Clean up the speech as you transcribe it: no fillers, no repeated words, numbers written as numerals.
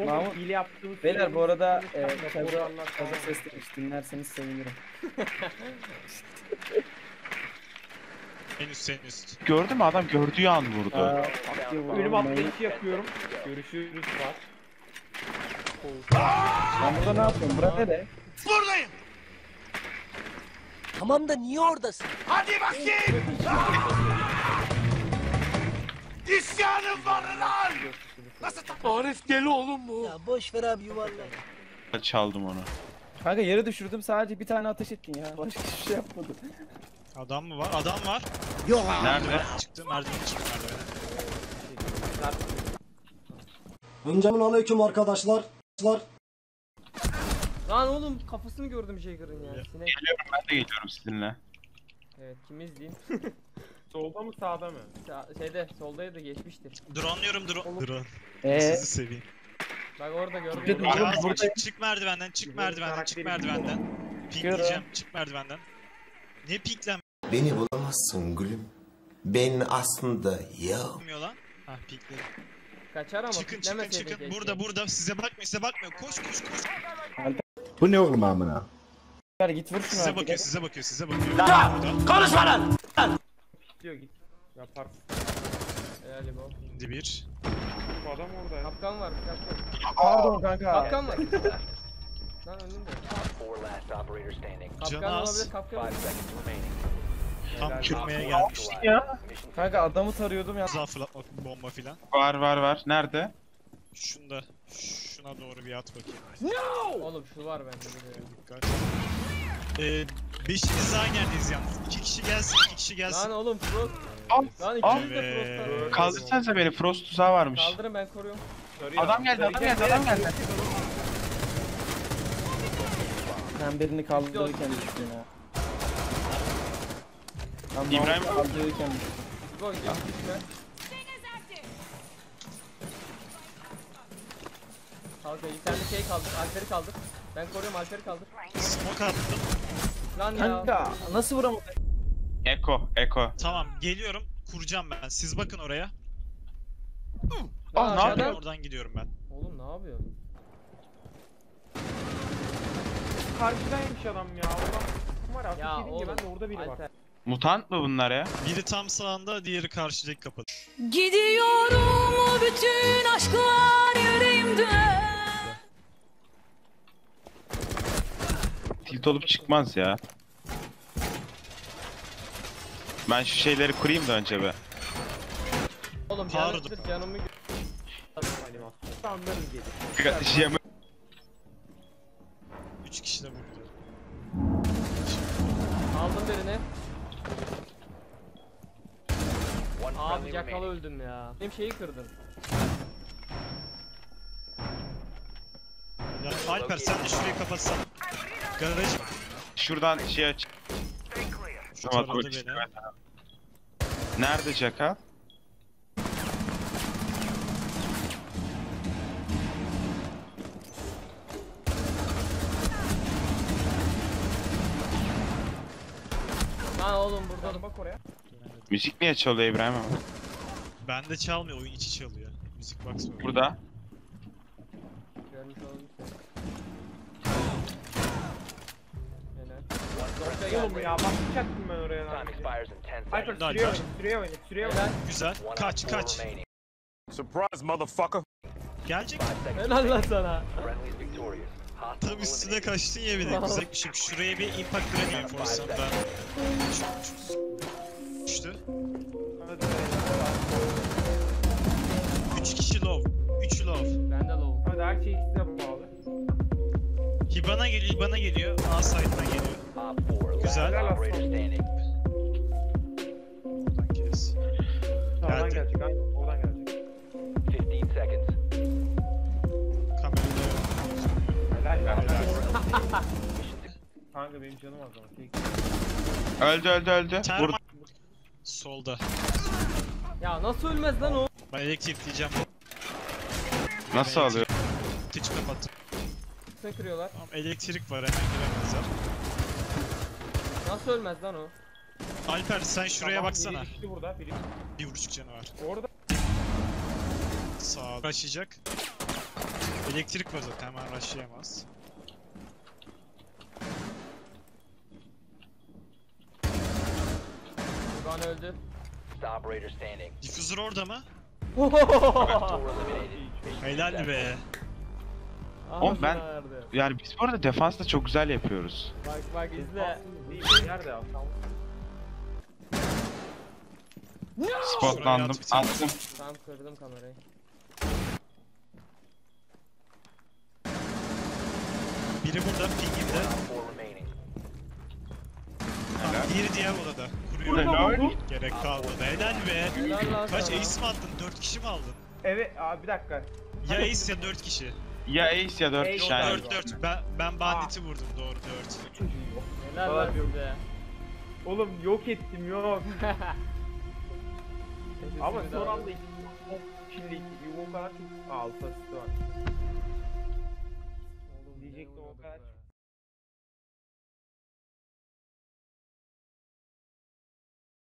Mahmut, hile yaptığımız beyler bu arada kaza kaza sesleri dinlerseniz sevinirim. En üst senin üst. Gördün mü adam gördüğü an vurdu. ölüm atlayışı yapıyorum. Görüşürüz var. Ben burada ne yapıyorum? Bura nere? Buradayım. Tamam da niye oradasın? Hadi bakayım. İsyanım var lan. Arif deli oğlum bu. Ya boş ver abi yuvarla. Çaldım onu. Kanka yere düşürdüm, sadece bir tane ateş ettin ya. Başka hiçbir şey yapmadım. Adam mı var? Adam var. Yok Nerede? Çıktı merdiven çıktı merdivene. Öncemin aleyküm arkadaşlar. Lan oğlum kafasını gördüm Jagger'ın ya. Sinek. Geliyorum, ben de geliyorum sizinle. Evet, kimiz diyeyim? Solda mı sağda mı? Şeyde soldaydı, geçmiştir. Drone'luyorum drone. Eee? Sizi seveyim. Bak orada gördüm. Dedim, oğlum, burada- Çık merdivenden, çık merdivenden, çık merdivenden. Çıkıyorum. Pikleyeceğim, çık merdivenden. Ne piklenmiyor Beni bulamazsın gülüm. Ben aslında ya. lan? Hah pikledim. Kaçar ama Çıkın piklemeseydin çıkın. keşke. Burada size bakmıyor. Koş. Bu ne oğlum amına? Git vur şunu Size artık. bakıyor. Burada. Gidiyor git. Yapar. Helalim o. İndi bir. Bu adam orada ya. Kapkan var, kapkan. Pardon kanka. Kapkan var. Lan önünde. Kapkan Canı az. olabilir, kapkan olabilir. Tam kırmaya gelmiştik. Kanka adamı tarıyordum ya. Tuzağa fırlatma bomba filan. Var. Nerede? Şuna doğru bir at bakayım. Oğlum şu var bende bir de. Dikkat. Beşimiz aynı yerdeyiz yalnız. İki kişi gelsin. Lan oğum Frost. Al. Lan Al. ikimiz de Frost'tan. Kaldırsanıza beni, Frost tuzağı varmış. Kaldırın, ben koruyorum. Adam geldi. Ben birini kaldırırken düştüm ya. Ben İbrahim- kaldırırken düştüm. Go gidiyor, düşme. Kanka sen de şey kaldır, Alper'i kaldır. Ben koruyorum, Alper'i kaldır. Smoke attım. Lan ya. Kanka nasıl vuramadım? Eko. Tamam geliyorum. Kuracağım ben. Siz bakın oraya. Lan ne aşağıdan- yapıyor? Oradan gidiyorum ben. Oğlum ne yapıyor? Karşıdaymış adam ya. Allah. Var ya. Ya Ateş edince oğlum. ben de orada biri var. Alper. Mutant mı bunlar ya? Biri tam sağında, diğeri karşıdaki kapıda. Gidiyorum bütün aşklar yüreğimde. Tilt olup çıkmaz ya. Ben şu şeyleri kurayım da önce be. Oğlum Pardon. canımı Anlarız diye. Şişemi. 3 kişi de burada. aldım birini. Abi yakalı öldüm ya. Benim şeyi kırdın. Ya Alper sen de şurayı kapatsan. Garaj Şuradan şey aç. şu Tamam, taradı dur işte. beni. Nerede Jaka? Lan oğlum burada bak oraya. Müzik niye çalıyor İbrahim abi? Bende çalmıyor, oyun içi çalıyor. Müzik box var. Burada. Görmüş oldum seni. Helal. Oğlum ya bakacaktım ben oraya lan. Alper sürüyor oyunu. Helal. Güzel. Kaç. Surprise, motherfucker. Gelecek. Helal lan sana. Tam üstüne kaçtın ya bir de. Güzel bir şey. Şuraya bir impact grenade forsam ben. Düştü. 3 kişi low. 3 low. Ben de low. Hadi her şey size bağlı. Hibana geliyor. A side'dan geliyor. Güzel. Helal aslan. Oradan kes. Sağdan Geldi. gelecek. Aynen oradan gelecek. Kamerada yok. Helal. Kanka benim canım az ama. Öldü. Termal. Burada. Solda. Ya nasıl ölmez lan o? Ben elektrik diyeceğim. Nasıl alıyor? Hiç kapattım. Sen kırıyorlar. Tamam elektrik var, hemen giremezler. Nasıl ölmez lan o? Alper sen şuraya Tamam, baksana. Biri düştü burada. Biri. Bir vuruş canı var. Orada. Sağ başlayacak. Elektrik var zaten, hemen rushlayamaz. Kurban öldü. Diffuser orada mı? Helal be. Oğlum ben- Ağzına verdi. Yani biz bu arada defans da çok güzel yapıyoruz. Bak bak izle. Değil, nerede ya? Spotlandım. Attım. Tam kırdım kamerayı. Biri burada, pinginde. Helal. Diğeri diğer odada. Kuruyor. Helal. Gerek kalmadı. Helal be. Helal lan Kaç sana. ace mi attın? 4 kişi mi aldın? Evet abi bir dakika. Ya ace ya 4 kişi. Ya ace ya 4 Ace, kişi. Yok yani. 4. Ben banditi vurdum, doğru 4. Helal lan size. Oğlum yok ettim yok. Ama son anda killik o kadar çok alfası var.